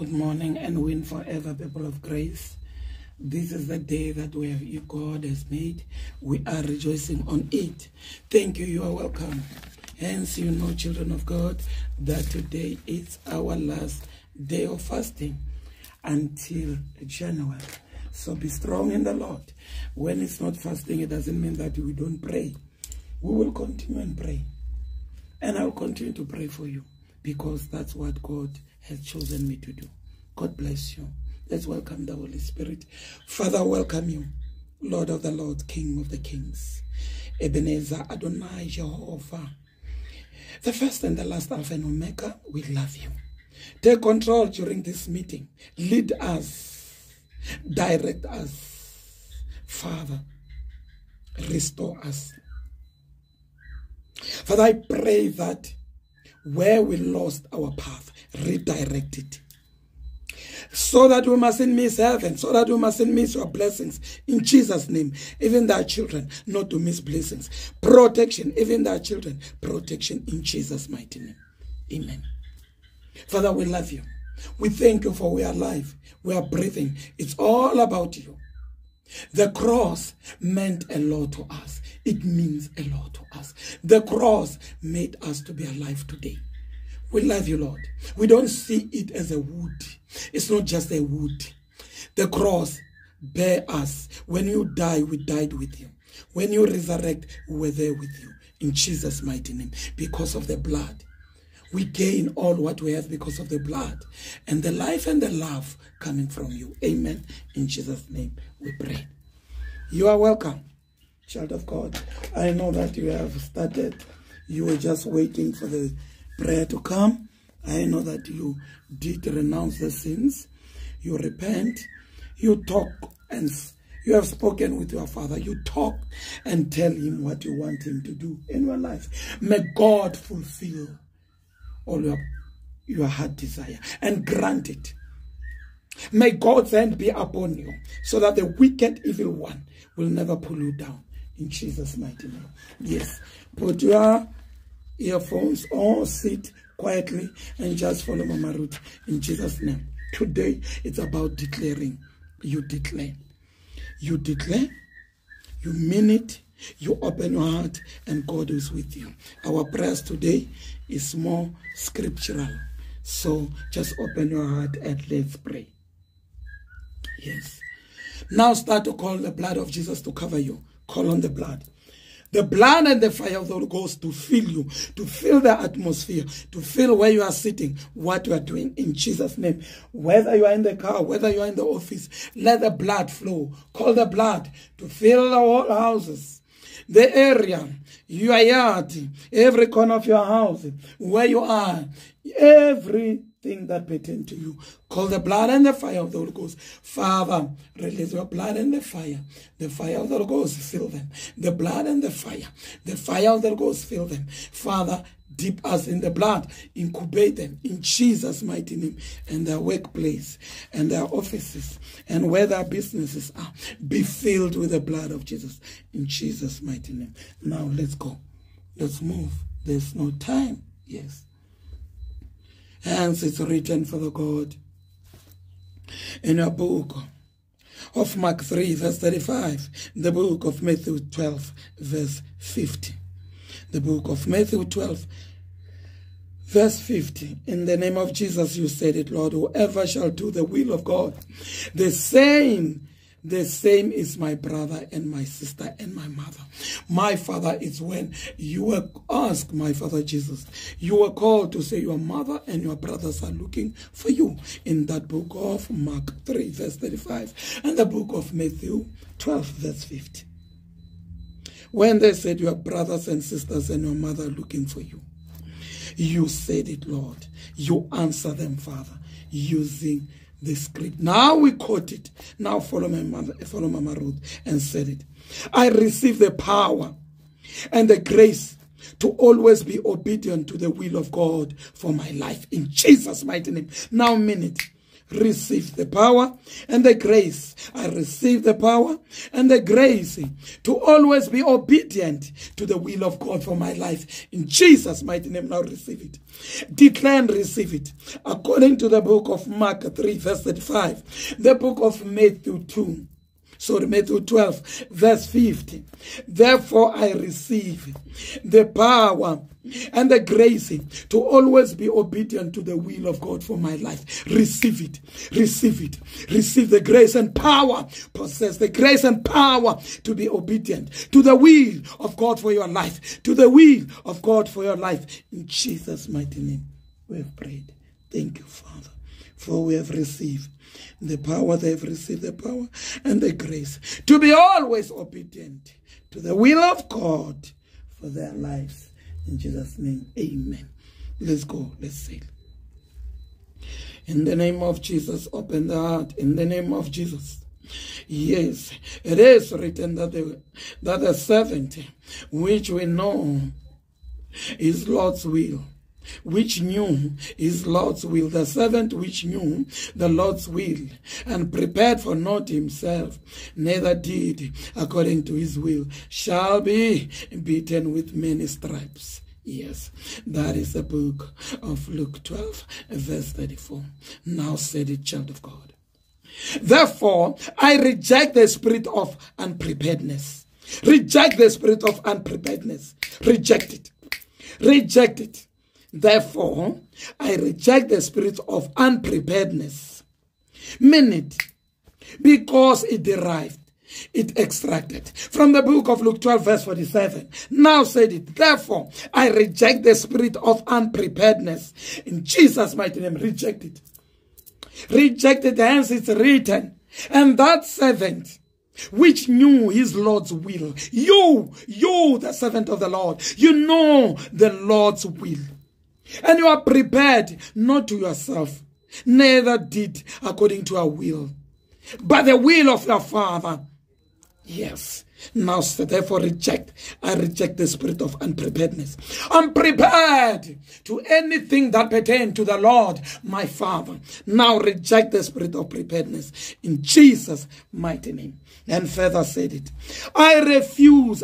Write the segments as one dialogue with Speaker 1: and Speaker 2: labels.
Speaker 1: Good morning and win forever, people of grace. This is the day that God has made. We are rejoicing on it. Thank you. You are welcome. Hence, you know, children of God, that today is our last day of fasting until January. So be strong in the Lord. When it's not fasting, it doesn't mean that we don't pray. We will continue and pray. And I will continue to pray for you, because that's what God has chosen me to do. God bless you. Let's welcome the Holy Spirit. Father, welcome you, Lord of the Lords, King of the Kings, Ebenezer, Adonai, Jehovah, the first and the last, Alpha and Omega. We love you. Take control during this meeting. Lead us. Direct us. Father, restore us. Father, I pray that where we lost our path, redirect it, so that we mustn't miss heaven, so that we mustn't miss your blessings. In Jesus' name, even their children, not to miss blessings. Protection, even their children, protection in Jesus' mighty name. Amen. Father, we love you. We thank you for we are alive. We are breathing. It's all about you. The cross meant a lot to us. It means a lot to us. The cross made us to be alive today. We love you, Lord. We don't see it as a wood. It's not just a wood. The cross bear us. When you die, we died with you. When you resurrect, we were there with you. In Jesus' mighty name. Because of the blood. We gain all what we have because of the blood. And the life and the love coming from you. Amen. In Jesus' name we pray. You are welcome, child of God. I know that you have started. You were just waiting for the prayer to come. I know that you did renounce the sins. You repent. You talk and you have spoken with your Father. You talk and tell him what you want him to do in your life. May God fulfill all your heart desire and grant it. May God's hand be upon you, so that the wicked evil one will never pull you down. In Jesus' mighty name. Yes. Put your earphones or sit quietly and just follow Mama Ruth in Jesus' name. Today it's about declaring. You declare. You declare. You mean it. You open your heart and God is with you. Our prayers today is more scriptural. So just open your heart and let's pray. Yes. Now start to call the blood of Jesus to cover you. Call on the blood. The blood and the fire of the Holy Ghost to fill you, to fill the atmosphere, to fill where you are sitting, what you are doing in Jesus' name. Whether you are in the car, whether you are in the office, let the blood flow. Call the blood to fill the whole houses, the area, your yard, every corner of your house, where you are, everything that pertains to you. Call the blood and the fire of the Holy Ghost. Father, release your blood and the fire. The fire of the Holy Ghost, fill them. The blood and the fire. The fire of the Holy Ghost, fill them. Father, dip us in the blood. Incubate them in Jesus' mighty name. And their workplace and their offices and where their businesses are, be filled with the blood of Jesus. In Jesus' mighty name. Now let's go. Let's move. There's no time. Yes. Hence it's written, Father God, in your book of Mark 3, verse 35, the book of Matthew 12, verse 50. The book of Matthew 12, verse 50. In the name of Jesus, you said it, Lord. Whoever shall do the will of God, the same is my brother and my sister and my mother. My father is when you were asked, my Father Jesus, you were called to say your mother and your brothers are looking for you. In that book of Mark 3, verse 35, and the book of Matthew 12, verse 50. When they said your brothers and sisters and your mother are looking for you, you said it, Lord. You answer them, Father, using the script. Now we quote it. Now follow Mama Ruth and said it. I receive the power and the grace to always be obedient to the will of God for my life. In Jesus' mighty name. Now mean it. receive the power and the grace. I receive the power and the grace to always be obedient to the will of God for my life. In Jesus' mighty name, now receive it. Declare and receive it. According to the book of Mark 3, verse 35, the book of Matthew 12, verse 50. Therefore, I receive the power and the grace to always be obedient to the will of God for my life. Receive it. Receive it. Receive the grace and power. Possess the grace and power to be obedient to the will of God for your life. To the will of God for your life. In Jesus' mighty name, we have prayed. Thank you, Father, for we have received the power. They have received the power and the grace to be always obedient to the will of God for their lives. In Jesus' name, amen. Let's go. Let's sail. In the name of Jesus, open the heart. In the name of Jesus. Yes, it is written that the servant, which we know is Lord's will, which knew his Lord's will, the servant which knew the Lord's will, and prepared for not himself, neither did according to his will, shall be beaten with many stripes. Yes, that is the book of Luke 12, verse 34. Now said it, child of God. Therefore, I reject the spirit of unpreparedness. Reject the spirit of unpreparedness. Reject it. Reject it. Therefore, I reject the spirit of unpreparedness. Mean it, because it derived, it extracted from the book of Luke 12, verse 47. Now said it. Therefore, I reject the spirit of unpreparedness. In Jesus' mighty name, reject it. Reject it, hence it's written. And that servant which knew his Lord's will. You, the servant of the Lord, you know the Lord's will. And you are prepared, not to yourself, neither did according to our will, but the will of your Father. Yes. Now, so therefore, I reject the spirit of unpreparedness. I'm prepared to anything that pertains to the Lord, my Father. Now reject the spirit of preparedness in Jesus' mighty name. And further said it. I refuse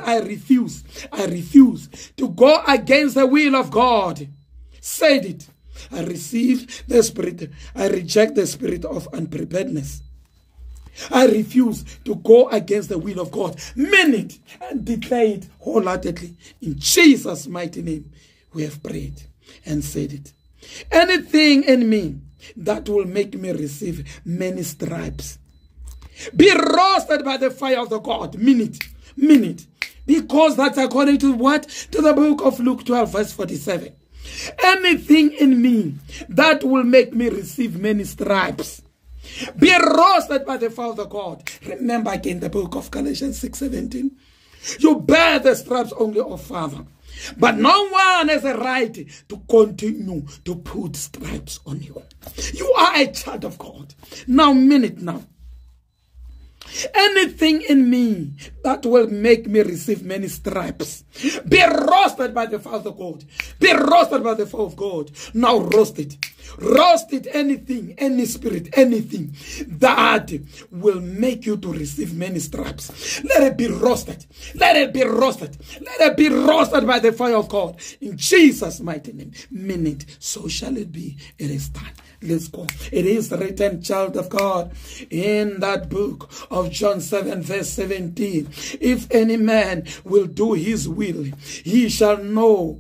Speaker 1: to go against the will of God. Said it. I reject the spirit of unpreparedness. I refuse to go against the will of God. Mean it and declare it wholeheartedly. In Jesus' mighty name, we have prayed and said it. Anything in me that will make me receive many stripes, be roasted by the fire of the God. Mean it. Mean it. Because that's according to what? To the book of Luke 12, verse 47. Anything in me that will make me receive many stripes, be roasted by the fire of the God. Remember again the book of Galatians 6:17. You bear the stripes only of Father, but no one has a right to continue to put stripes on you. You are a child of God. Now mean it now. Anything in me that will make me receive many stripes, be roasted by the fire of God. Be roasted by the fire of God. Now roast it. Roast it, anything, any spirit, anything that will make you to receive many stripes. Let it be roasted. Let it be roasted. Let it be roasted by the fire of God. In Jesus' mighty name. Mean it. So shall it be. It is done. Let's go. It is written, child of God, in that book of John 7, verse 17. If any man will do his will, he shall know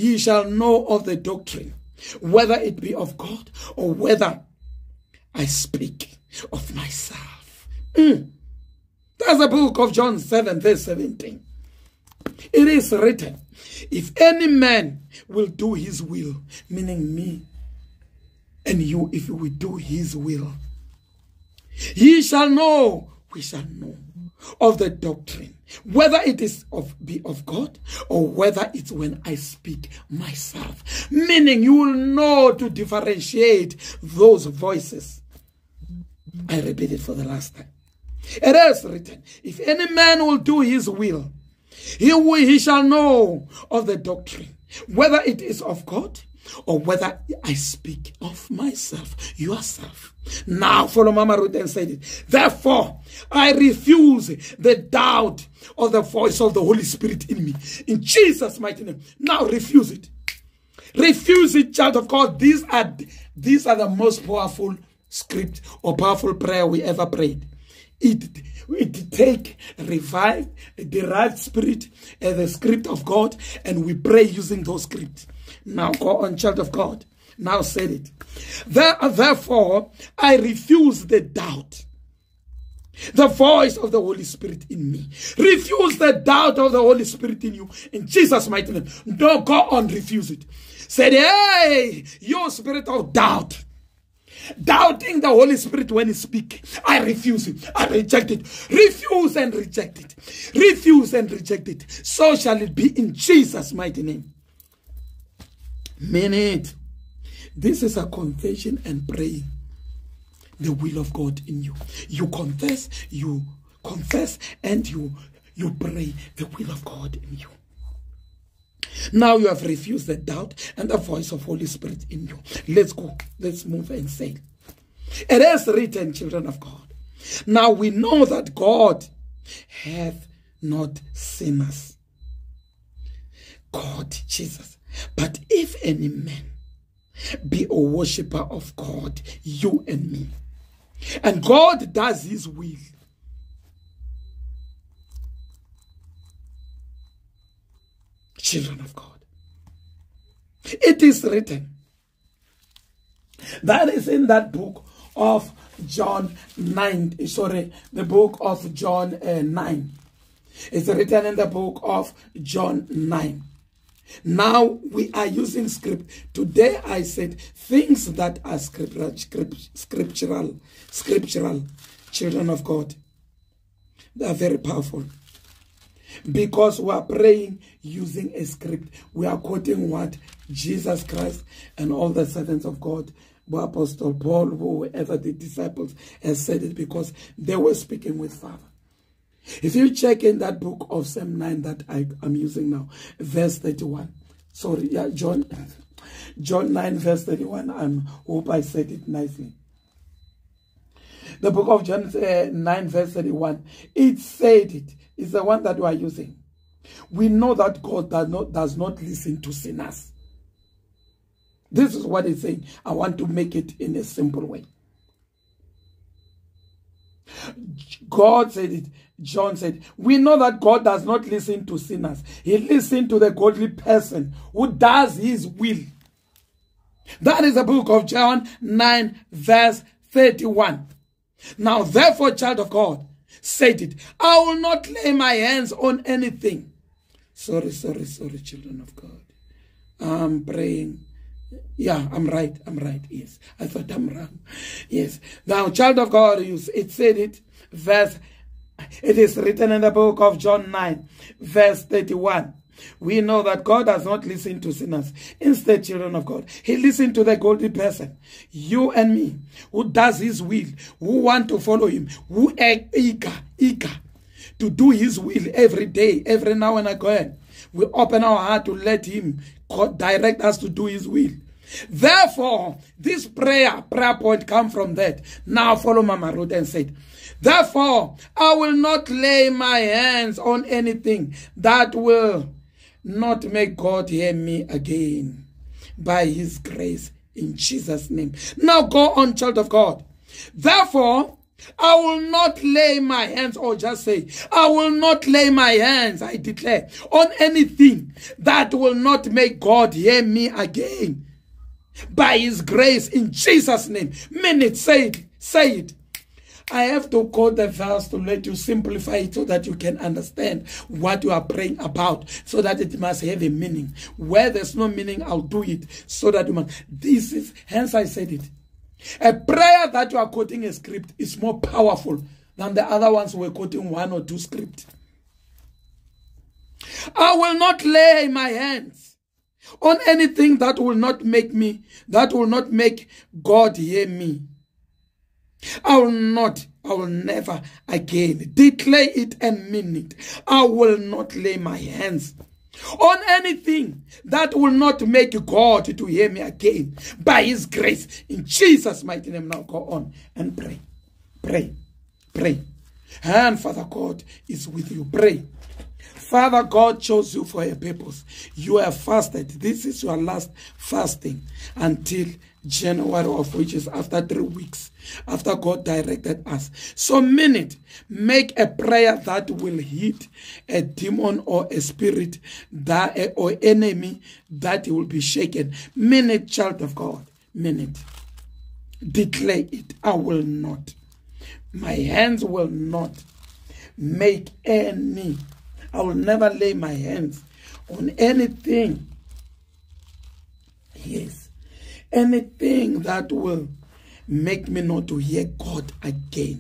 Speaker 1: of the doctrine, whether it be of God or whether I speak of myself. That's the book of John 7, verse 17. It is written, if any man will do his will, meaning me and you, if we do his will, he shall know, we shall know of the doctrine, whether it is be of God or whether it's when I speak myself. Meaning you will know to differentiate those voices. I repeat it for the last time. It is written, if any man will do his will, he shall know of the doctrine, whether it is of God or whether I speak of myself, yourself. Now follow Mama Ruth and said it. Therefore, I refuse the doubt of the voice of the Holy Spirit in me. In Jesus' mighty name. Now refuse it. Refuse it, child of God. These are the most powerful script or powerful prayer we ever prayed. It take derived spirit and the script of God, and we pray using those scripts. Now go on, child of God. Now said it. Therefore, I refuse the doubt, the voice of the Holy Spirit in me. Refuse the doubt of the Holy Spirit in you. In Jesus' mighty name. Don't go on, refuse it. Say, hey, you spirit of doubt. Doubting the Holy Spirit when He speaks. I refuse it. I reject it. Refuse and reject it. Refuse and reject it. So shall it be in Jesus' mighty name. Mean it. This is a confession and praying the will of God in you. You confess, and you pray the will of God in you. Now you have refused the doubt and the voice of Holy Spirit in you. Let's go. Let's move and say. It is written, children of God. Now we know that God hath not seen us. God, Jesus. But if any man be a worshipper of God, you and me, and God does His will, children of God, it is written. That is in that book of John 9. Sorry, the book of John 9. It's written in the book of John 9. Now we are using script. Today I said things that are scriptural, children of God. They are very powerful. Because we are praying using a script. We are quoting what Jesus Christ and all the servants of God, Apostle Paul, whoever the disciples, has said it, because they were speaking with Father. If you check in that book of Psalm 9 that I'm using now, verse 31. Sorry, yeah, John 9, verse 31. I hope I said it nicely. The book of John 9, verse 31. It said it. It's the one that we are using. We know that God does not listen to sinners. This is what it's saying. I want to make it in a simple way. God said it. John said, we know that God does not listen to sinners. He listens to the godly person who does His will. That is the book of John 9, verse 31. Now, therefore, child of God, said it. I will not lay my hands on anything. Sorry, children of God. I'm praying. Yeah, I'm right. Yes. I thought I'm wrong. Yes. Now, child of God, it said it. It is written in the book of John 9, verse 31. We know that God does not listen to sinners. Instead, children of God, He listens to the godly person, you and me, who does His will, who want to follow Him, who are eager to do His will every day, every now and again. We open our heart to let Him direct us to do His will. Therefore, this prayer point come from that. Now follow Mama Ruth and said, therefore, I will not lay my hands on anything that will not make God hear me again. By His grace, in Jesus' name. Now go on, child of God. Therefore, I will not lay my hands, or just say, I will not lay my hands, I declare, on anything that will not make God hear me again. By His grace, in Jesus' name. Mean it, say it. I have to quote the verse to let you simplify it so that you can understand what you are praying about, so that it must have a meaning. Where there's no meaning, I'll do it so that you must. Hence I said it. A prayer that you are quoting a script is more powerful than the other ones who were quoting one or two scripts. I will not lay my hands on anything that will not make God hear me. I will never again declare it and mean it. I will not lay my hands on anything that will not make God to hear me again by his grace. In Jesus' mighty name, now go on and pray. Pray. Pray. And Father God is with you. Pray. Father God chose you for a purpose. You have fasted. This is your last fasting until January, of which is after 3 weeks, after God directed us. So make a prayer that will hit a demon or a spirit that or enemy that will be shaken. Child of God. Declare it. I will not. My hands will not make any. I will never lay my hands on anything. Yes. Anything that will make me not to hear God again.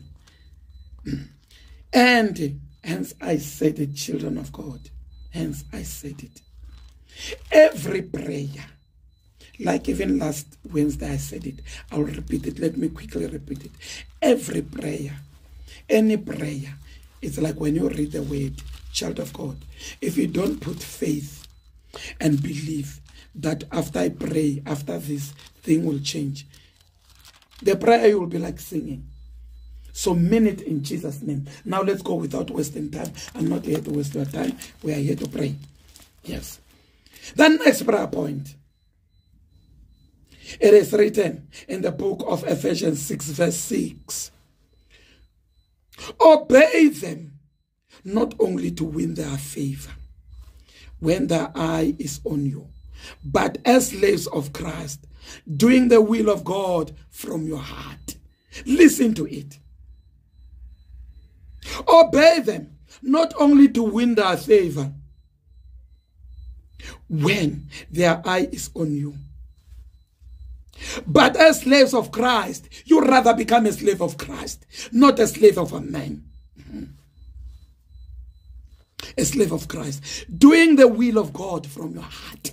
Speaker 1: And hence I said it, children of God. Hence I said it. Every prayer, like even last Wednesday I said it, I'll repeat it. Let me quickly repeat it. Every prayer, any prayer, it's like when you read the word, child of God. If you don't put faith and believe that after I pray, after this thing will change, the prayer will be like singing. So mean it in Jesus' name. Now let's go without wasting time. I'm not here to waste your time. We are here to pray. Yes. The next prayer point. It is written in the book of Ephesians 6 verse 6. Obey them, not only to win their favor when their eye is on you, but as slaves of Christ, doing the will of God from your heart. Listen to it. Obey them, not only to win their favor when their eye is on you, but as slaves of Christ. You rather become a slave of Christ, not a slave of a man. A slave of Christ, doing the will of God from your heart.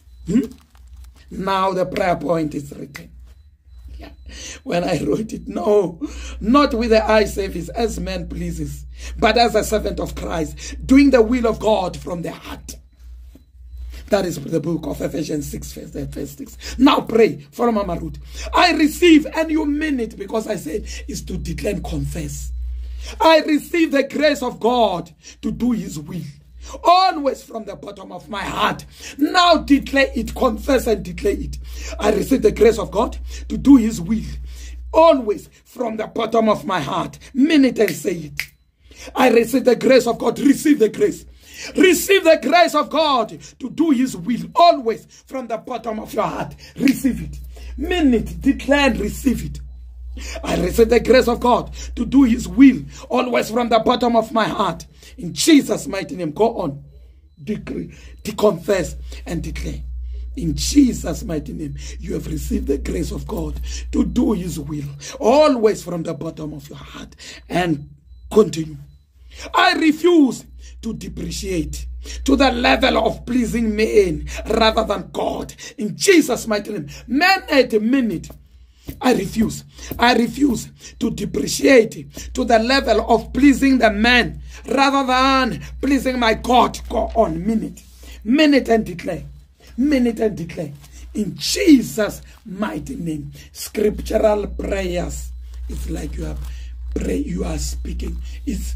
Speaker 1: Now the prayer point is written. Yeah. When I wrote it, no, not with the eye service as man pleases, but as a servant of Christ, doing the will of God from the heart. That is the book of Ephesians 6, verse 6. Now pray. Follow Mama Ruth. I receive, and you mean it, because I said is to declare and confess. I receive the grace of God to do his will. Always from the bottom of my heart. Now declare it, confess and declare it. I receive the grace of God to do his will. Always from the bottom of my heart. Mean it and say it. I receive the grace of God. Receive the grace. Receive the grace of God to do his will. Always from the bottom of your heart. Receive it. Mean it. Declare and receive it. I receive the grace of God to do his will. Always from the bottom of my heart. In Jesus' mighty name. Go on. Decree, confess and declare. In Jesus' mighty name, you have received the grace of God to do his will. Always from the bottom of your heart. And continue. I refuse to depreciate to the level of pleasing men rather than God. In Jesus' mighty name. Man at a minute. I refuse to depreciate to the level of pleasing the man rather than pleasing my God. Go on, mean it and declare. Mean it and declare. In Jesus' mighty name. Scriptural prayers. It's like you are speaking. It's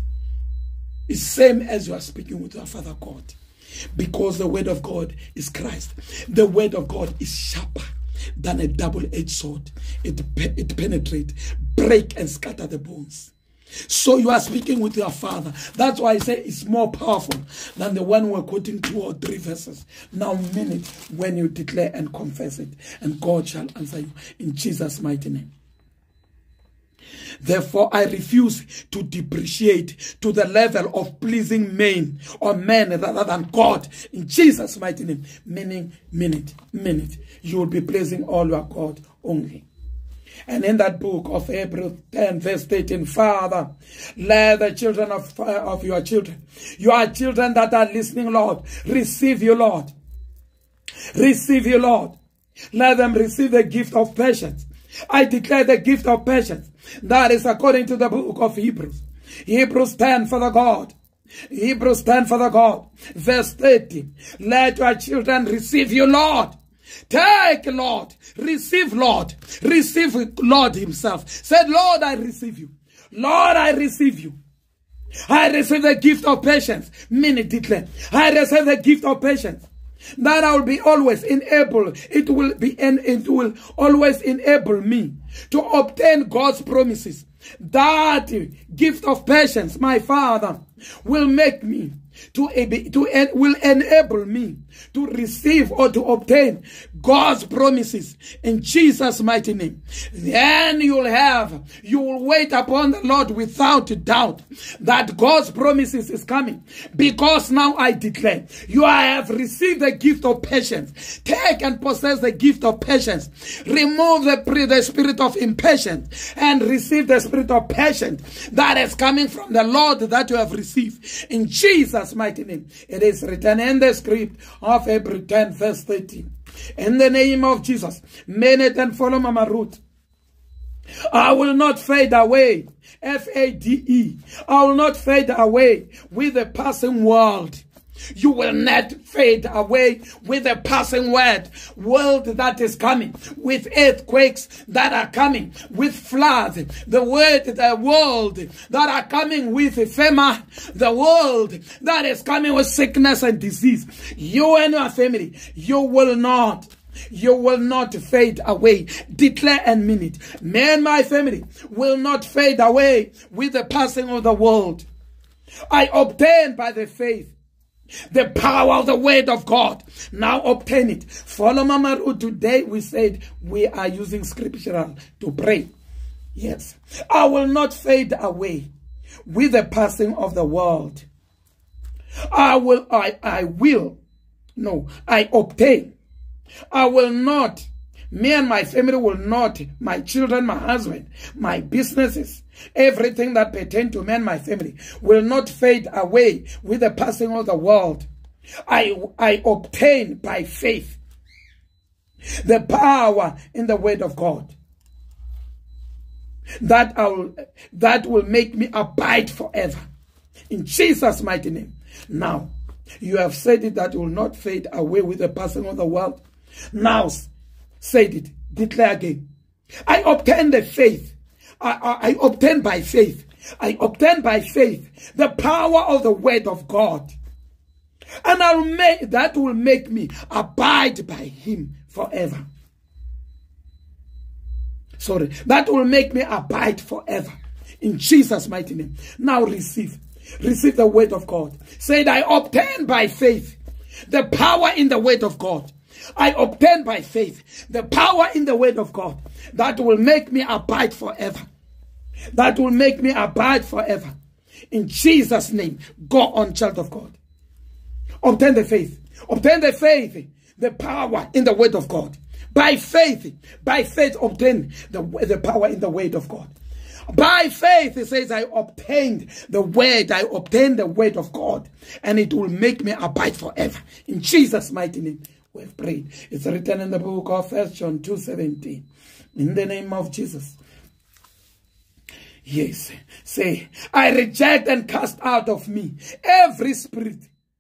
Speaker 1: same as you are speaking with your Father God. Because the word of God is Christ. The word of God is sharper than a double-edged sword. It penetrates, break and scatter the bones. So you are speaking with your Father. That's why I say it's more powerful than the one we're quoting 2 or 3 verses. Now mean it when you declare and confess it, and God shall answer you in Jesus' mighty name. Therefore, I refuse to depreciate to the level of pleasing men or men rather than God. In Jesus' mighty name. Meaning, mean it. You will be pleasing all your God only. And in that book of Hebrews 10 verse 13, Father, let the children of your children that are listening, Lord, receive you, Lord. Receive you, Lord. Let them receive the gift of patience. I declare the gift of patience. That is according to the book of Hebrews. Hebrews 10, Father God. Hebrews 10, Father God. Verse 30. Let your children receive you, Lord. Take, Lord. Receive, Lord. Receive Lord himself. Said, Lord, I receive you. Lord, I receive you. I receive the gift of patience. Many declare, I receive the gift of patience. That I will be always enabled. It will always enable me to obtain God's promises. That gift of patience, my Father, will make me will enable me to receive or to obtain God's promises in Jesus' mighty name. Then you will wait upon the Lord without doubt that God's promises is coming. Because now I declare, you have received the gift of patience. Take and possess the gift of patience. Remove the spirit of impatience and receive the spirit of patience that is coming from the Lord that you have received. In Jesus' mighty name. It is written in the script of Hebrews 10 verse 13. In the name of Jesus, Menet and follow Mama Ruth. I will not fade away. F-A-D-E. I will not fade away with the passing world. You will not fade away with the passing world that is coming, with earthquakes that are coming, with floods, the world that are coming with famine, the world that is coming with sickness and disease. You and your family, you will not fade away. Declare and mean it. Me and my family will not fade away with the passing of the world. I obtain by the faith the power of the word of God. Now obtain it. Follow Mama Ruth. Today we said we are using scriptural to pray. Yes. I will not fade away with the passing of the world. I obtain. I will not. Me and my family will not. My children, my husband, my businesses, everything that pertains to me and my family will not fade away with the passing of the world. I obtain by faith the power in the word of God that will make me abide forever. In Jesus' mighty name. Now, you have said it that will not fade away with the passing of the world. Now, said it. Declare again. I obtain the faith. I obtain by faith. I obtain by faith the power of the word of God. And that will make me abide by him forever. Sorry. That will make me abide forever. In Jesus' mighty name. Now receive. Receive the word of God. Say, I obtain by faith the power in the word of God. I obtain by faith the power in the word of God that will make me abide forever. That will make me abide forever. In Jesus' name, go on, child of God. Obtain the faith. Obtain the faith, the power in the word of God. By faith, obtain the power in the word of God. By faith, it says, I obtained the word. I obtained the word of God. And it will make me abide forever. In Jesus' mighty name, we have prayed. It's written in the book of 1 John 2:17. In the name of Jesus. Yes. Say, I reject and cast out of me every spirit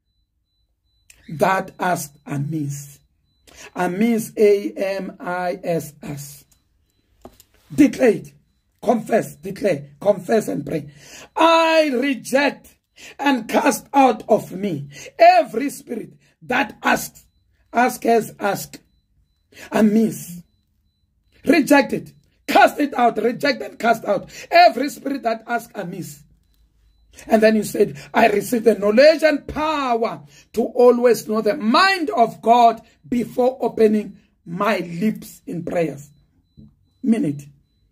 Speaker 1: that asks amiss. Amiss, A-M-I-S-S. Declare it. Confess, declare, confess and pray. I reject and cast out of me every spirit that asks amiss. Reject it. Cast it out. Reject and cast out every spirit that asks amiss. And then you said, I receive the knowledge and power to always know the mind of God before opening my lips in prayers. Minute.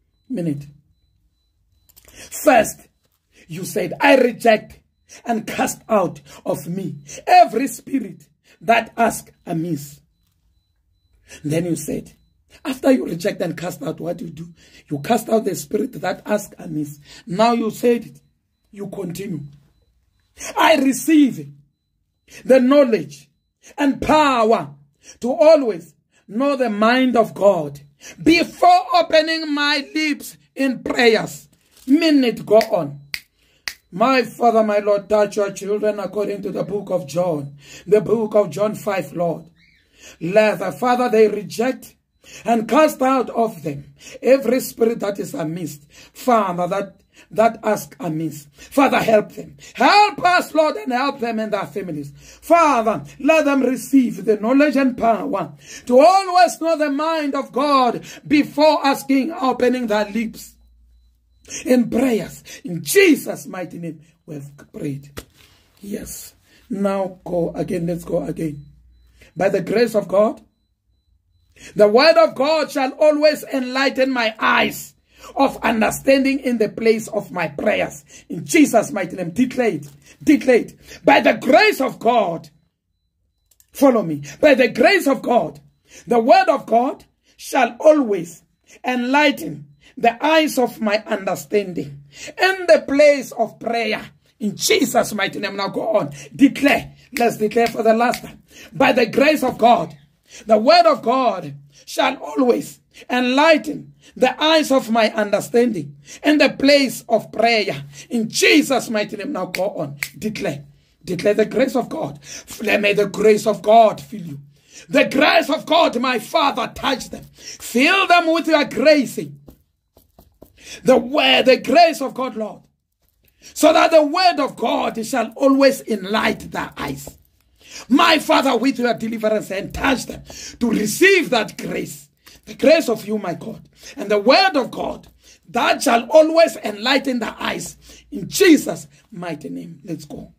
Speaker 1: First, you said, I reject and cast out of me every spirit that asks amiss. Then you said, after you reject and cast out, what you do? You cast out the spirit that asks amiss. Now you said it. You continue. I receive the knowledge and power to always know the mind of God before opening my lips in prayers. Minute, go on. My Father, my Lord, touch your children according to the book of John. The book of John 5, Lord. Let the Father, they reject and cast out of them every spirit that is amiss. Father, that ask amiss. Father, help them. Help us, Lord, and help them and their families. Father, let them receive the knowledge and power to always know the mind of God before asking, opening their lips in prayers. In Jesus' mighty name, we have prayed. Yes. Now go again. Let's go again. By the grace of God, the word of God shall always enlighten my eyes of understanding in the place of my prayers. In Jesus' mighty name, declared. By the grace of God, follow me. By the grace of God, the word of God shall always enlighten the eyes of my understanding in the place of prayer. In Jesus' mighty name. Now go on. Declare. Let's declare for the last time. By the grace of God, the word of God shall always enlighten the eyes of my understanding in the place of prayer. In Jesus' mighty name. Now go on. Declare. Declare the grace of God. May the grace of God fill you. The grace of God, my Father, touch them. Fill them with your grace. The grace of God, Lord. So that the word of God shall always enlighten their eyes. My Father, with your deliverance, and touch them to receive that grace. The grace of you, my God. And the word of God that shall always enlighten the eyes. In Jesus' mighty name. Let's go.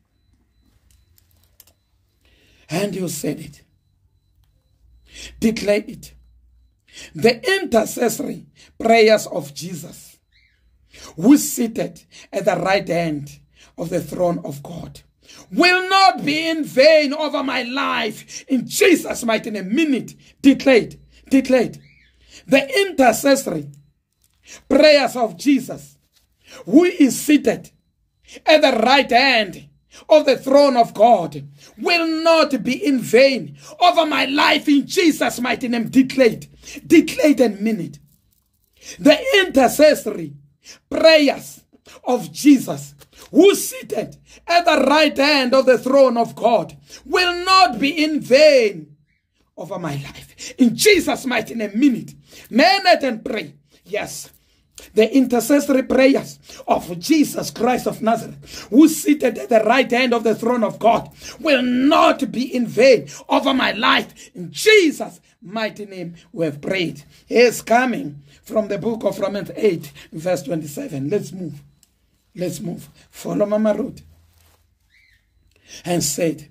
Speaker 1: And you said it. Declare it. The intercessory prayers of Jesus, who is seated at the right hand of the throne of God, will not be in vain over my life. In Jesus' mighty name. Mean it. Declared. The intercessory prayers of Jesus, who is seated at the right hand of the throne of God, will not be in vain over my life. In Jesus' mighty name. Declared and mean it. The intercessory prayers of Jesus, who is seated at the right hand of the throne of God, will not be in vain over my life. In Jesus' mighty name. Mean it. Mean it and pray. Yes. The intercessory prayers of Jesus Christ of Nazareth, who is seated at the right hand of the throne of God, will not be in vain over my life. In Jesus' mighty name we have prayed. He is coming from the book of Romans 8, verse 27. Let's move. Let's move. Follow Mama Ruth. And said,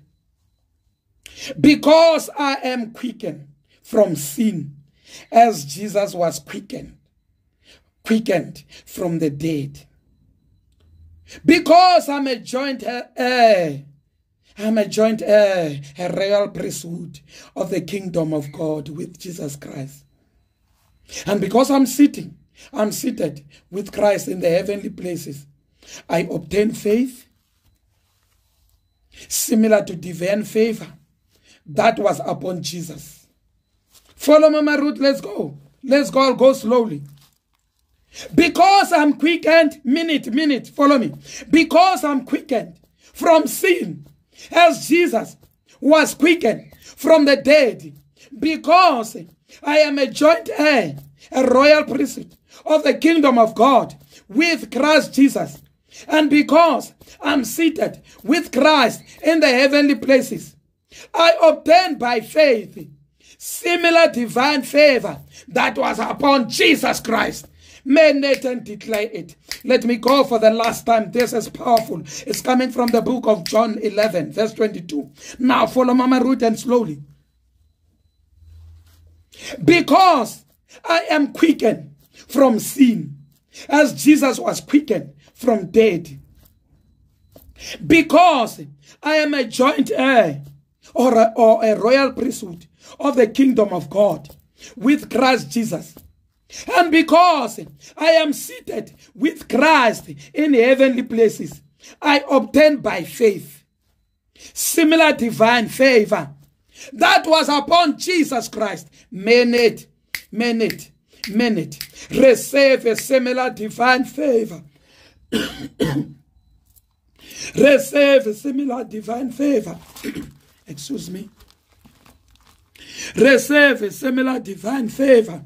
Speaker 1: because I am quickened from sin, as Jesus was quickened from the dead. Because I'm a joint heir, a royal priesthood of the kingdom of God with Jesus Christ. And because I'm seated with Christ in the heavenly places, I obtain faith similar to divine favor that was upon Jesus. Follow Mama Ruth. Let's go. I'll go slowly. Because I'm quickened, minute, follow me. Because I'm quickened from sin, as Jesus was quickened from the dead. Because I am a joint heir, a royal priesthood of the kingdom of God with Christ Jesus. And because I'm seated with Christ in the heavenly places, I obtain by faith similar divine favor that was upon Jesus Christ. May Nathan declare it. Let me go for the last time. This is powerful. It's coming from the book of John 11, verse 22. Now follow Mama Ruth and slowly. Because I am quickened from sin, as Jesus was quickened from dead. Because I am a joint heir or a royal priesthood of the kingdom of God with Christ Jesus. And because I am seated with Christ in heavenly places, I obtain by faith similar divine favor that was upon Jesus Christ. Receive a similar divine favor Receive similar divine favor. Excuse me. Receive a similar divine favor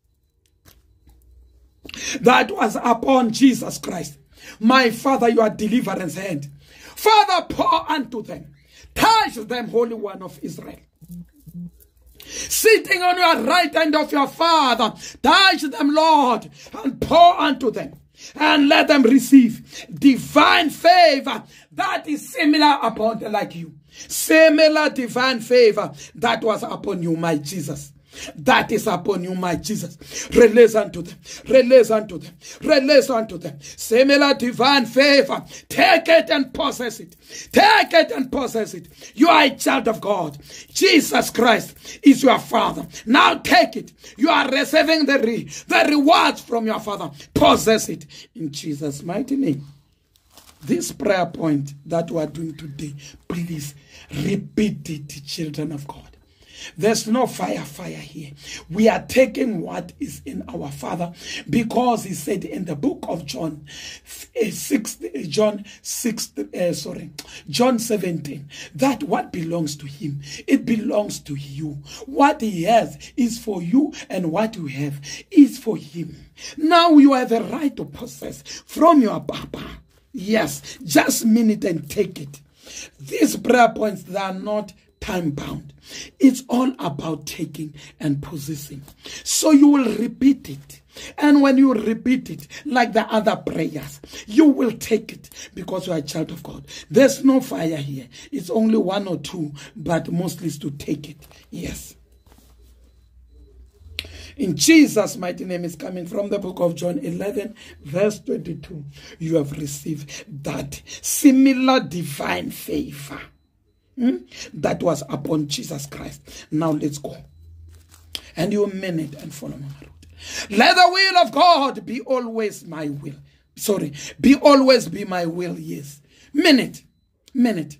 Speaker 1: that was upon Jesus Christ. My Father, your deliverance hand. Father, pour unto them. Touch them, Holy One of Israel. Sitting on your right hand of your Father, touch them, Lord, and pour unto them. And let them receive divine favor that is similar upon them like you. Similar divine favor that was upon you, my Jesus. That is upon you, my Jesus. Release unto them. Release unto them. Release unto them. Similar divine favor. Take it and possess it. Take it and possess it. You are a child of God. Jesus Christ is your Father. Now take it. You are receiving the rewards from your Father. Possess it in Jesus' mighty name. This prayer point that we are doing today, please repeat it, children of God. There's no fire here. We are taking what is in our Father, because he said in the book of John 17, that what belongs to him, it belongs to you. What he has is for you, and what you have is for him. Now you have a right to possess from your Papa. Yes, just mean it and take it. These prayer points, they are not time bound. It's all about taking and possessing. So you will repeat it. And when you repeat it, like the other prayers, you will take it because you are a child of God. There's no fire here. It's only one or two, but mostly is to take it. Yes. In Jesus' mighty name, is coming from the book of John 11, verse 22. You have received that similar divine favor that was upon Jesus Christ. Now let's go. And you mean it and follow my route. Let the will of God be always my will. Sorry, always be my will. Yes. Mean it. Mean it.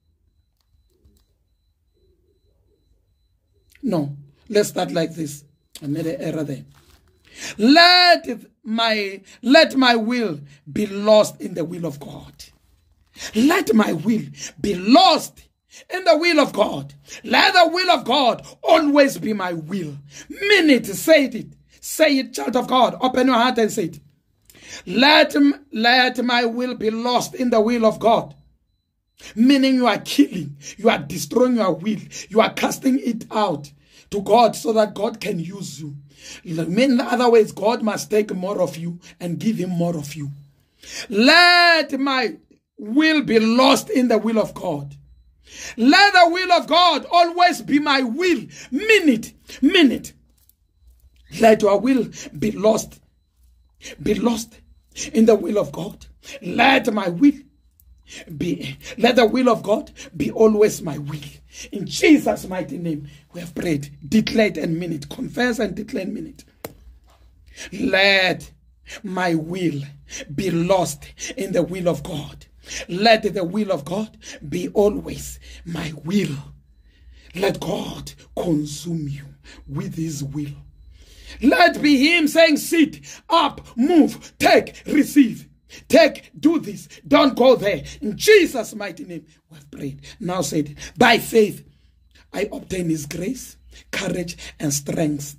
Speaker 1: No. Let's start like this. I made an error there. Let my will be lost in the will of God. Let my will be lost in the will of God. Let the will of God always be my will. Mean it. Say it. Say it, child of God. Open your heart and say it. Let my will be lost in the will of God. Meaning you are killing. You are destroying your will. You are casting it out to God so that God can use you. In other ways, God must take more of you and give him more of you. Let my will be lost in the will of God. Let the will of God always be my will. Mean it. Mean it. Let your will be lost. Be lost in the will of God. Let my will let the will of God be always my will. In Jesus' mighty name, we have prayed. Declare it and mean it. Confess and declare and mean it. Let my will be lost in the will of God. Let the will of God be always my will. Let God consume you with his will. Let be him saying, sit, up, move, take, receive. Take, do this. Don't go there. In Jesus' mighty name, we have prayed. Now said, by faith, I obtain his grace, courage, and strength.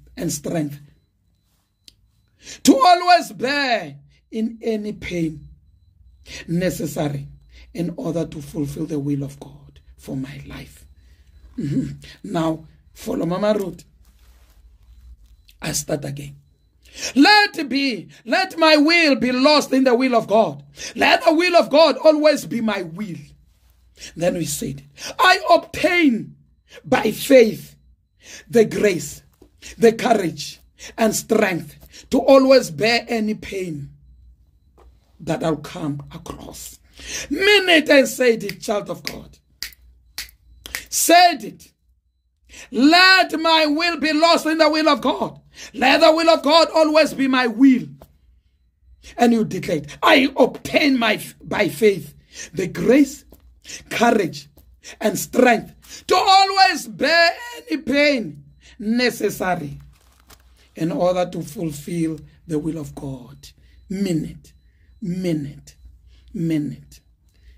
Speaker 1: To always bear in any pain necessary in order to fulfill the will of God for my life. Now, follow Mama Ruth. I start again. Let my will be lost in the will of God. Let the will of God always be my will. Then we said, I obtain by faith the grace, the courage, and strength to always bear any pain that I'll come across. Mean it and say it, child of God. Said it. Let my will be lost in the will of God. Let the will of God always be my will. And you declared, I obtain by faith the grace, courage, and strength to always bear any pain necessary in order to fulfill the will of God. Mean it. Mean it. Mean it.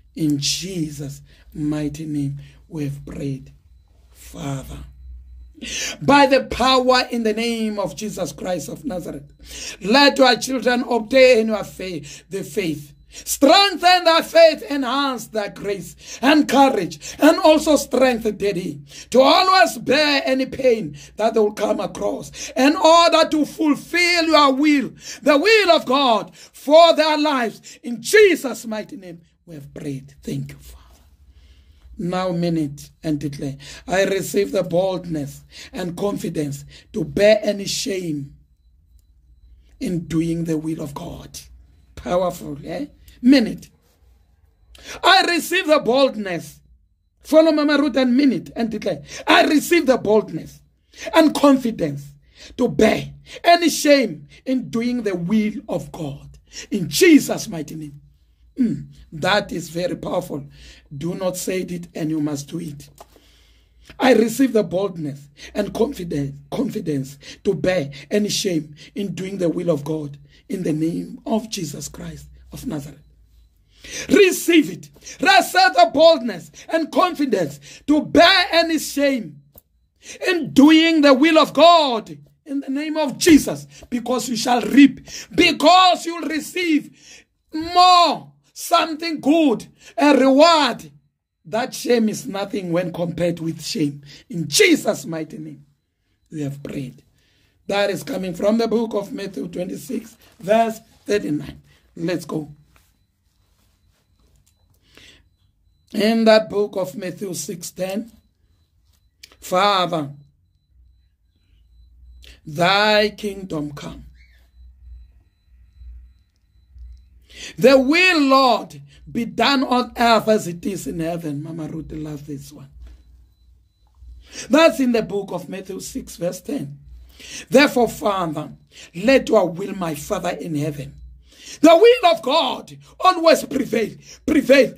Speaker 1: In Jesus' mighty name we have prayed, Father. By the power in the name of Jesus Christ of Nazareth, let your children obtain your faith, the faith. Strengthen their faith, enhance their grace and courage, and also strengthen Daddy to always bear any pain that they will come across in order to fulfill your will, the will of God for their lives. In Jesus' mighty name we have prayed. Thank you, Father. Now mean it and declare, I receive the boldness and confidence to bear any shame in doing the will of God. Powerful, eh? Mean it. I receive the boldness. Follow Mama Ruth and mean it and declare, I receive the boldness and confidence to bear any shame in doing the will of God. In Jesus' mighty name. That is very powerful. Do not say it, and you must do it. I receive the boldness and confidence to bear any shame in doing the will of God in the name of Jesus Christ of Nazareth. Receive it. Receive the boldness and confidence to bear any shame in doing the will of God in the name of Jesus, because you shall reap, because you'll receive more, something good, a reward. That shame is nothing when compared with shame. In Jesus' mighty name, we have prayed. That is coming from the book of Matthew 26, verse 39. Let's go. In that book of Matthew 6:10, Father, thy kingdom come. The will, Lord, be done on earth as it is in heaven. Mama Ruth loves this one. That's in the book of Matthew 6, verse 10. Therefore, Father, let your will, my Father in heaven, the will of God, always prevail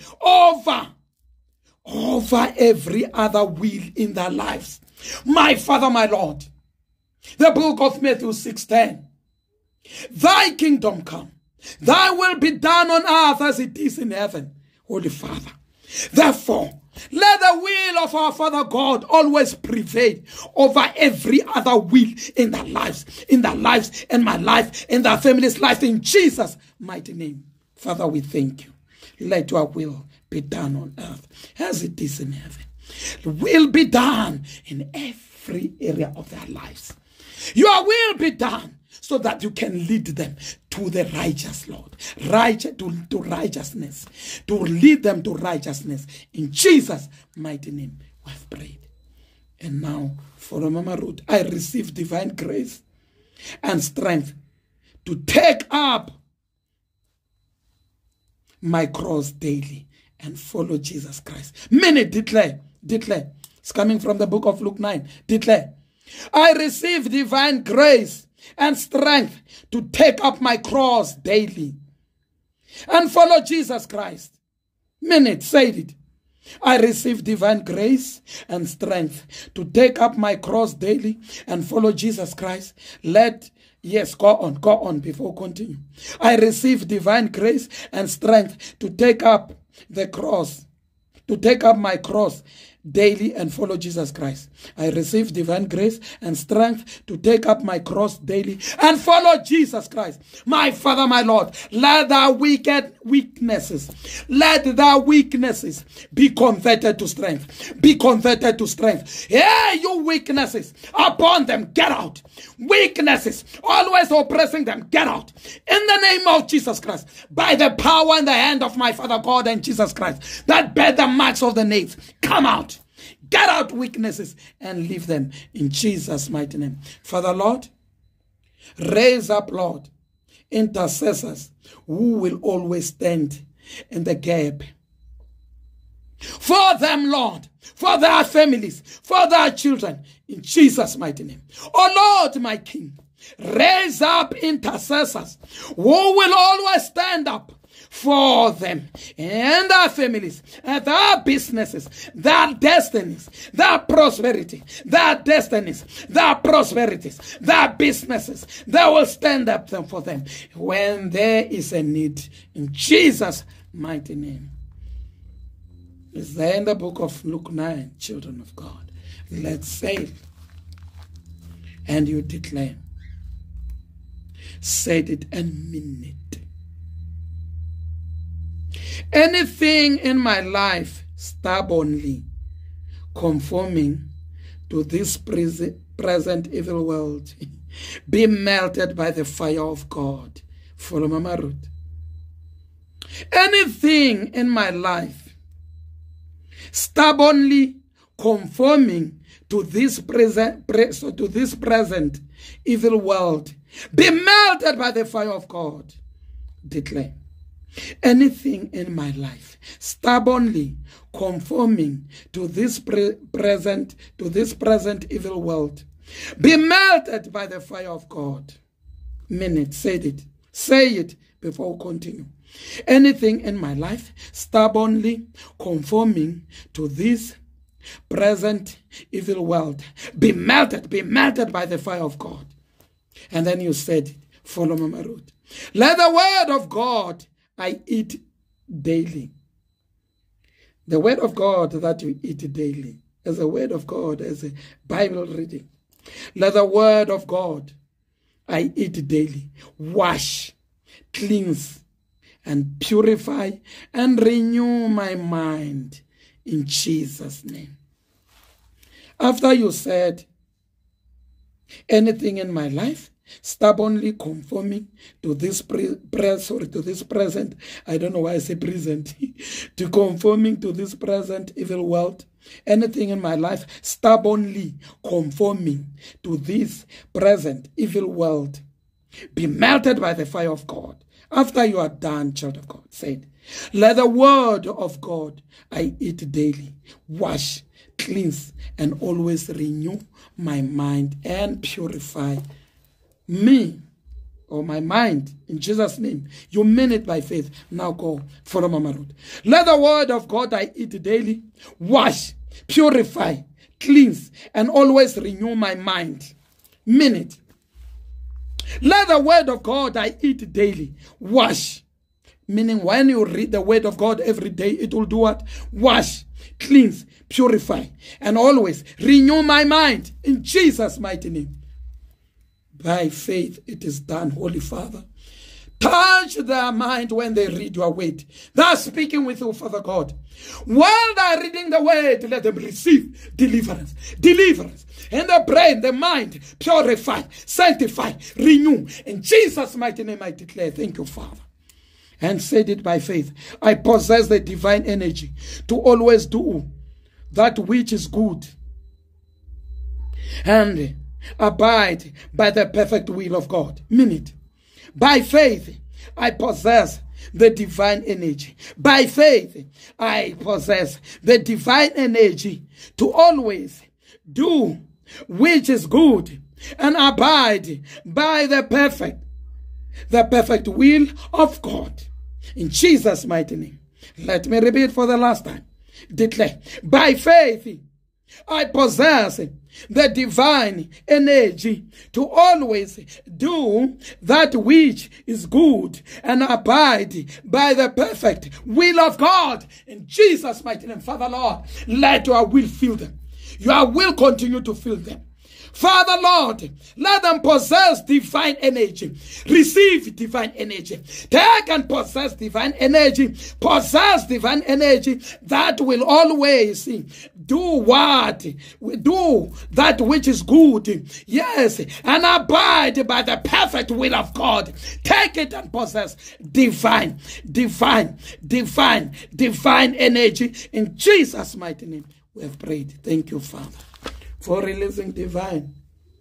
Speaker 1: over every other will in their lives. My Father, my Lord. The book of Matthew 6:10. Thy kingdom come. Thy will be done on earth as it is in heaven, Holy Father. Therefore, let the will of our Father God always prevail over every other will in their lives, in my life, in their family's life, in Jesus' mighty name. Father, we thank you. Let your will be done on earth as it is in heaven. Will be done in every area of their lives. Your will be done so that you can lead them to the righteous, Lord. To righteousness. To lead them to righteousness. In Jesus' mighty name, we have prayed. And now, for Mama Ruth, I receive divine grace and strength to take up my cross daily and follow Jesus Christ. Many declare. It's coming from the book of Luke 9. Declare. I receive divine grace and strength to take up my cross daily and follow Jesus Christ. Say it. I receive divine grace and strength to take up my cross daily and follow Jesus Christ. Go on before continue. I receive divine grace and strength to take up my cross daily and follow Jesus Christ. I receive divine grace and strength to take up my cross daily and follow Jesus Christ. My Father, my Lord, let thy weaknesses be converted to strength. Be converted to strength. Yeah, you weaknesses upon them, get out. Weaknesses always oppressing them, get out. In the name of Jesus Christ, by the power and the hand of my Father God and Jesus Christ, that bear the marks of the nails, come out. Get out weaknesses and leave them in Jesus' mighty name. Father, Lord, raise up, Lord, intercessors who will always stand in the gap for them, Lord, for their families, for their children, in Jesus' mighty name. Oh Lord, my King, raise up intercessors who will always stand up for them and their families and their businesses, their destinies, their prosperity, their destinies, their prosperities, their businesses. They will stand up for them when there is a need. In Jesus' mighty name, It's there in the book of Luke 9, children of God. Let's say, and you declare, said it and mean it. Anything in my life stubbornly conforming to this present evil world be melted by the fire of God. Follow Mama Ruth. Anything in my life stubbornly conforming to this present evil world be melted by the fire of God. Declare. Anything in my life stubbornly conforming to this present evil world be melted by the fire of God. Mean it. Say it before we continue. Anything in my life stubbornly conforming to this present evil world be melted by the fire of God. And then you said it. Follow Mama Ruth. Let the word of God I eat daily. The word of God that you eat daily, as a word of God, as a Bible reading. Let the word of God I eat daily wash, cleanse, and purify and renew my mind in Jesus' name. After you said, anything in my life stubbornly conforming to this present, I don't know why I say present, to conforming to this present evil world, anything in my life stubbornly conforming to this present evil world, be melted by the fire of God. After you are done, child of God, said, let the word of God I eat daily wash, cleanse, and always renew my mind and purify me or my mind in Jesus' name. You mean it by faith. Now go. Follow Mama Ruth. Let the word of God I eat daily wash, purify, cleanse, and always renew my mind. Mean it. Let the word of God I eat daily wash. Meaning when you read the word of God every day, it will do what? Wash, cleanse, purify, and always renew my mind in Jesus' mighty name. By faith it is done, Holy Father. Touch their mind when they read your word. They are speaking with you, Father God. While they are reading the word, let them receive deliverance. Deliverance in the brain, the mind, purify, sanctify, renew. In Jesus' mighty name I declare, thank you, Father. And said it by faith. I possess the divine energy to always do that which is good and abide by the perfect will of God. Mean it. By faith, I possess the divine energy. By faith, I possess the divine energy to always do which is good and abide by the perfect will of God. In Jesus' mighty name. Let me repeat for the last time. Declare, by faith, I possess the divine energy to always do that which is good and abide by the perfect will of God. In Jesus' mighty name, Father Lord, let your will fill them. Your will continue to fill them. Father Lord, let them possess divine energy. Receive divine energy. Take and possess divine energy. Possess divine energy that will always do that which is good. Yes, and abide by the perfect will of God. Take it and possess divine energy. In Jesus' mighty name we have prayed. Thank you, Father, for releasing divine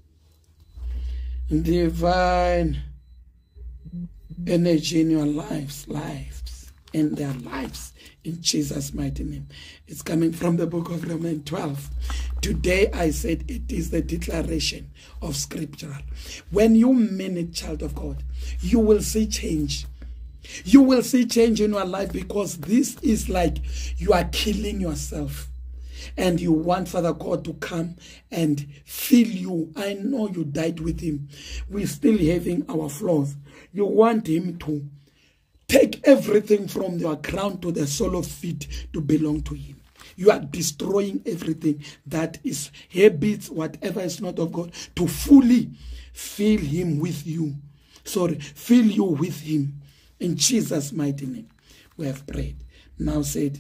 Speaker 1: energy in your lives, in their lives, in Jesus' mighty name. It's coming from the book of Romans 12. Today I said it is the declaration of scripture. When you mean it, child of God, you will see change. You will see change in your life, because this is like you are killing yourself. And you want Father God to come and fill you. I know you died with him. We're still having our flaws. You want him to take everything from your crown to the sole of feet to belong to him. You are destroying everything that is habits, whatever is not of God, to fully fill him with you. Fill you with him. In Jesus' mighty name, we have prayed. Now said,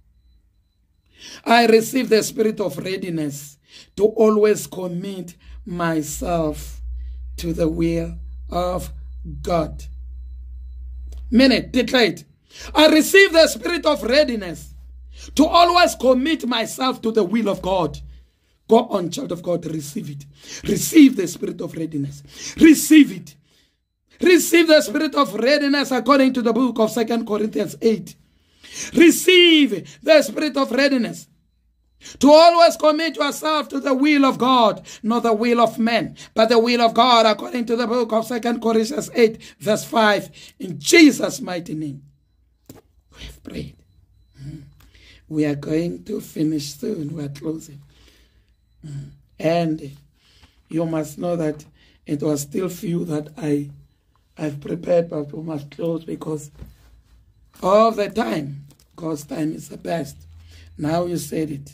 Speaker 1: I receive the spirit of readiness to always commit myself to the will of God. Minute, declare it. I receive the spirit of readiness to always commit myself to the will of God. Go on, child of God, receive it. Receive the spirit of readiness. Receive it. Receive the spirit of readiness according to the book of 2 Corinthians 8. Receive the spirit of readiness to always commit yourself to the will of God, not the will of men, but the will of God according to the book of 2 Corinthians 8, verse 5. In Jesus' mighty name, we have prayed. We are going to finish soon. We are closing. And you must know that it was still few that I've prepared, but we must close because of the time. God's time is the best. Now you said it.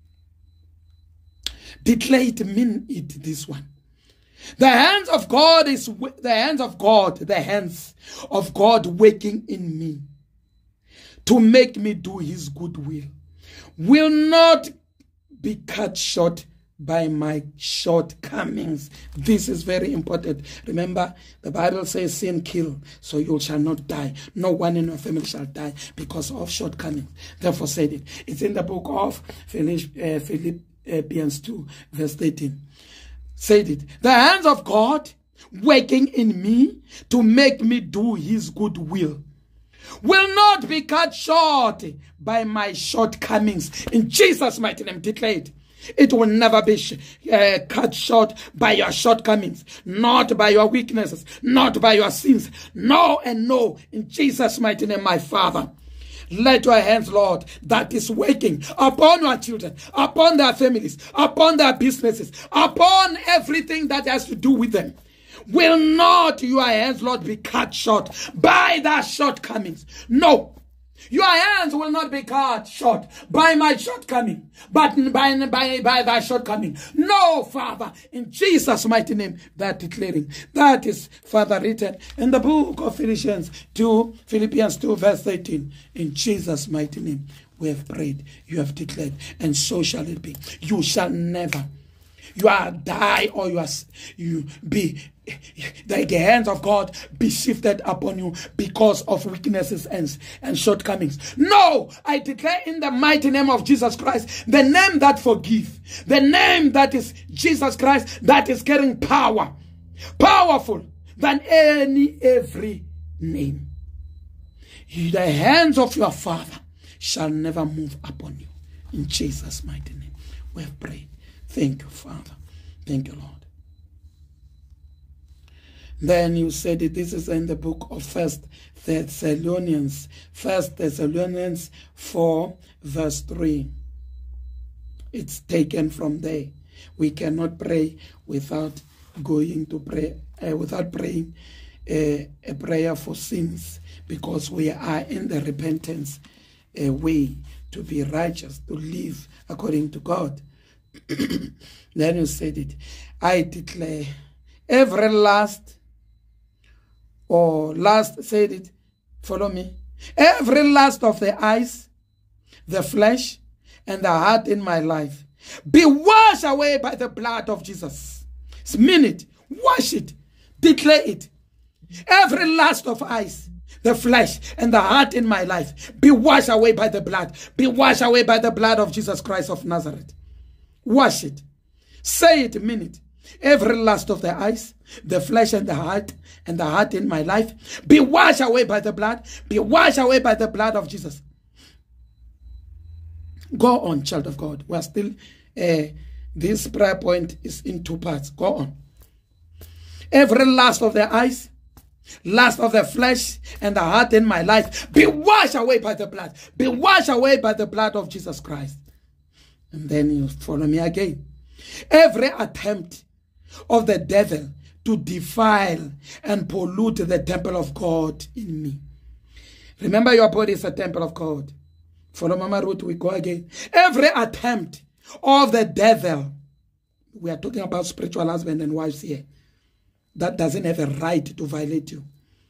Speaker 1: Declare it, mean it, this one. The hands of God is the hands of God working in me to make me do his good will not be cut short by my shortcomings. This is very important. Remember, the Bible says sin kill, so you shall not die. No one in your family shall die because of shortcomings. Therefore said it. It's in the book of Philippians 2, verse 13. Said it. The hands of God working in me to make me do his good will not be cut short by my shortcomings. In Jesus' mighty name, declare it. It will never be cut short by your shortcomings, not by your weaknesses, not by your sins. No and no. In Jesus' mighty name, my Father. Let your hands, Lord, that is working upon your children, upon their families, upon their businesses, upon everything that has to do with them. Will not your hands, Lord, be cut short by their shortcomings? No. Your hands will not be cut short by my shortcoming, but by thy shortcoming. No, Father, in Jesus' mighty name, that declaring. That is, Father, written in the book of Philippians 2, verse 13. In Jesus' mighty name, we have prayed, you have declared, and so shall it be. You shall never, you are die or you be, the hands of God be shifted upon you because of weaknesses and shortcomings. No, I declare in the mighty name of Jesus Christ, the name that forgives, the name that is Jesus Christ, that is carrying power, powerful than every name. The hands of your Father shall never move upon you. In Jesus' mighty name, we have prayed. Thank you, Father. Thank you, Lord. Then you said it. This is in the book of 1 Thessalonians 4, verse 3. It's taken from there. We cannot pray without going to pray, without praying a prayer for sins, because we are in the repentance way to be righteous, to live according to God. Then you said it. I declare every last, said it, follow me. Every lust of the eyes, the flesh, and the heart in my life be washed away by the blood of Jesus. Mean it. Wash it. Declare it. Every lust of eyes, the flesh, and the heart in my life be washed away by the blood. Be washed away by the blood of Jesus Christ of Nazareth. Wash it. Say it, mean it. Every lust of the eyes, the flesh, and the heart in my life be washed away by the blood. Be washed away by the blood of Jesus. Go on, child of God. We are still, this prayer point is in 2 parts. Go on. Every lust of the eyes, lust of the flesh, and the heart in my life be washed away by the blood. Be washed away by the blood of Jesus Christ. And then you follow me again. Every attempt of the devil to defile and pollute the temple of God in me. Remember, your body is a temple of God. Follow Mama Ruth, we go again. Every attempt of the devil, we are talking about spiritual husband and wives here, that doesn't have a right to violate you.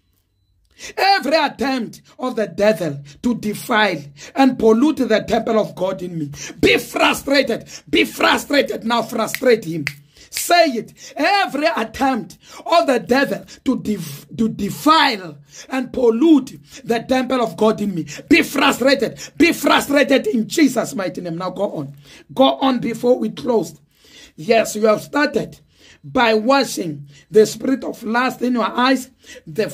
Speaker 1: Every attempt of the devil to defile and pollute the temple of God in me, be frustrated. Be frustrated. Now frustrate him. Say it. Every attempt of the devil to defile and pollute the temple of God in me, be frustrated. Be frustrated in Jesus' mighty name. Now go on. Go on before we close. Yes, you have started by washing the spirit of lust in your eyes, the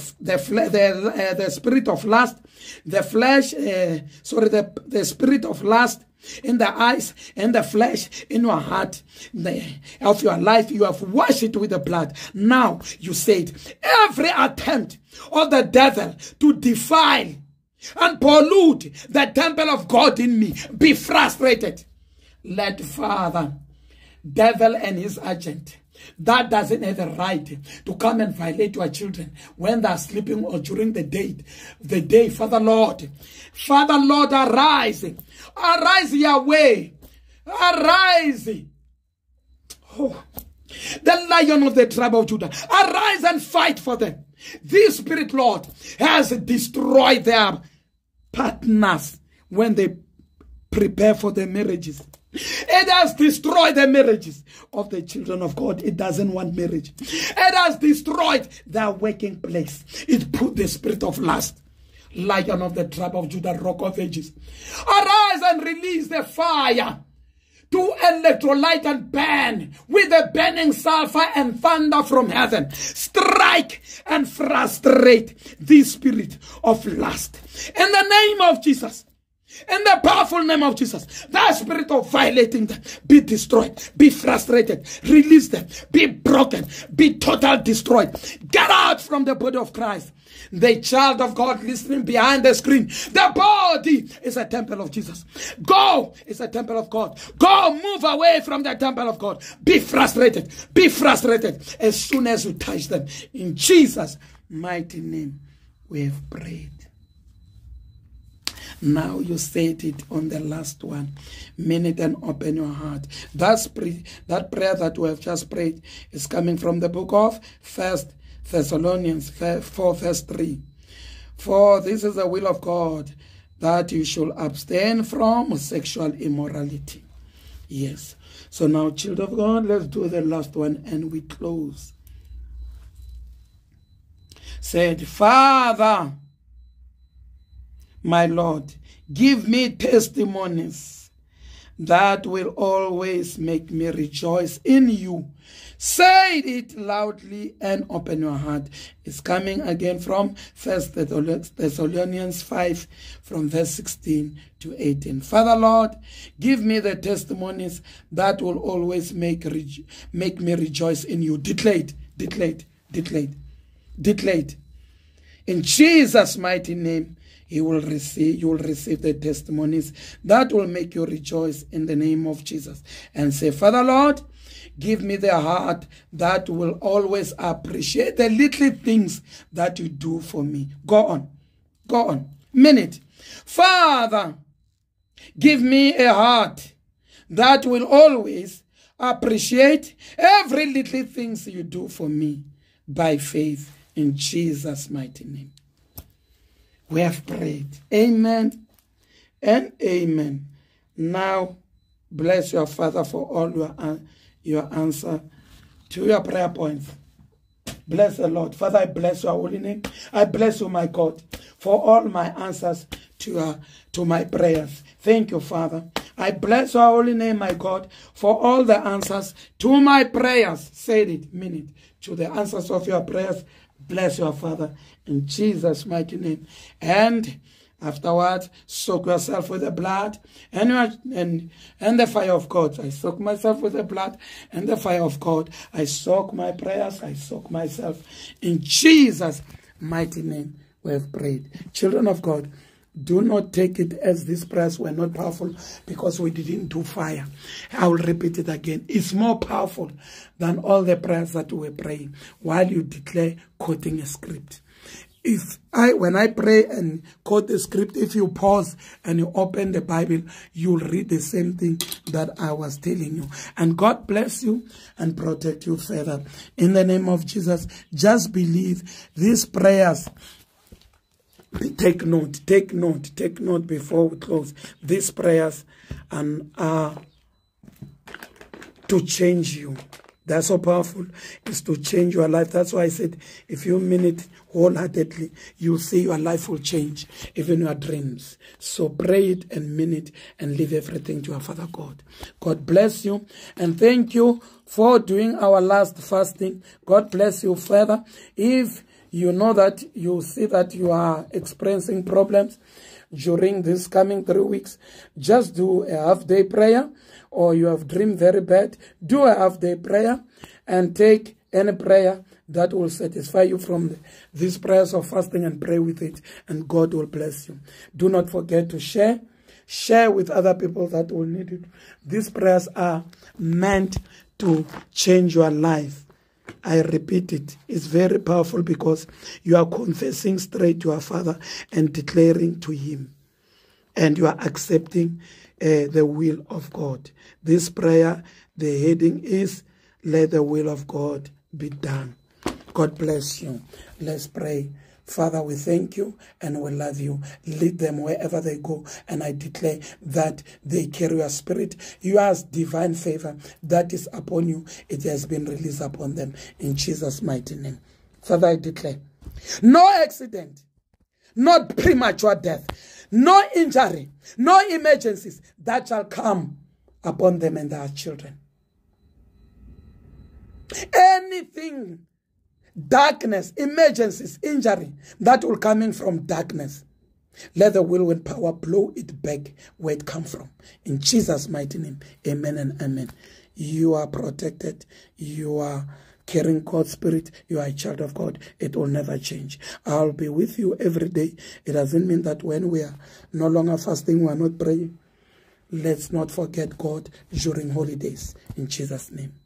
Speaker 1: spirit of lust, the flesh, the spirit of lust in the eyes and the flesh in your heart of your life. You have washed it with the blood. Now you said every attempt of the devil to defile and pollute the temple of God in me, be frustrated. Let Father, devil and his agent, that doesn't have a right to come and violate your children when they're sleeping or during the day. Father Lord, arise. Arise, Yahweh. Arise. Oh, the Lion of the tribe of Judah. Arise and fight for them. This Spirit, Lord, has destroyed their partners when they prepare for their marriages. It has destroyed the marriages of the children of God. It doesn't want marriage. It has destroyed their working place. It put the spirit of lust. Lion of the tribe of Judah, Rock of Ages. Arise and release the fire to electrolyte and burn with the burning sulfur and thunder from heaven. Strike and frustrate the spirit of lust. In the name of Jesus. In the powerful name of Jesus, that spirit of violating them, be destroyed, be frustrated, release them, be broken, be totally destroyed. Get out from the body of Christ. The child of God listening behind the screen, the body is a temple of Jesus. Go is a temple of God. Go, move away from the temple of God. Be frustrated as soon as you touch them. In Jesus' mighty name, we have prayed. Now you said it on the last one. Mean it and open your heart. That prayer that we have just prayed is coming from the book of 1 Thessalonians 4 verse 3. For this is the will of God, that you should abstain from sexual immorality. Yes. So now, children of God, let's do the last one and we close. Said, Father, my Lord, give me testimonies that will always make me rejoice in you. Say it loudly and open your heart. It's coming again from 1 Thessalonians 5 from verse 16 to 18. Father Lord, give me the testimonies that will always make me rejoice in you. Declared. In Jesus' mighty name, you will receive the testimonies that will make you rejoice in the name of Jesus. And say, Father Lord, give me the heart that will always appreciate the little things that you do for me. Go on. Minute. Father, give me a heart that will always appreciate every little things you do for me by faith in Jesus' mighty name. We have prayed. Amen and amen. Now, bless your Father for all your answer to your prayer points. Bless the Lord. Father, I bless your holy name. I bless you, my God, for all my answers to my prayers. Thank you, Father. I bless your holy name, my God, for all the answers to my prayers. Say it, mean it. To the answers of your prayers. Bless your Father in Jesus' mighty name. And afterwards, soak yourself with the blood and the fire of God. I soak myself with the blood and the fire of God. I soak my prayers. I soak myself in Jesus' mighty name. We have prayed. Children of God, do not take it as these prayers were not powerful because we didn't do fire. I will repeat it again. It's more powerful than all the prayers that we were praying while you declare quoting a script. When I pray and quote the script, if you pause and you open the Bible, you'll read the same thing that I was telling you. And God bless you and protect you further. In the name of Jesus, just believe these prayers. Take note before we close. These prayers are to change you. That's so powerful. It's to change your life. That's why I said, if you mean it wholeheartedly, you'll see your life will change, even your dreams. So pray it and mean it and leave everything to our Father God. God bless you. And thank you for doing our last fasting. God bless you further. If you know that you see that you are experiencing problems during this coming 3 weeks, just do a half-day prayer. Or you have dreamed very bad, do a half-day prayer and take any prayer that will satisfy you from these prayers of fasting and pray with it, and God will bless you. Do not forget to share. Share with other people that will need it. These prayers are meant to change your life. I repeat it. It's very powerful because you are confessing straight to our Father and declaring to Him. And you are accepting the will of God. This prayer, the heading is, let the will of God be done. God bless you. Let's pray. Father, we thank you and we love you. Lead them wherever they go. And I declare that they carry your spirit. Your divine favor that is upon you, it has been released upon them. In Jesus' mighty name. Father, I declare no accident, not premature death, no injury, no emergencies that shall come upon them and their children. Anything, darkness, emergencies, injury, that will come in from darkness, let the will and power blow it back where it comes from. In Jesus' mighty name, amen and amen. You are protected. You are carrying God's spirit. You are a child of God. It will never change. I'll be with you every day. It doesn't mean that when we are no longer fasting, we are not praying. Let's not forget God during holidays. In Jesus' name.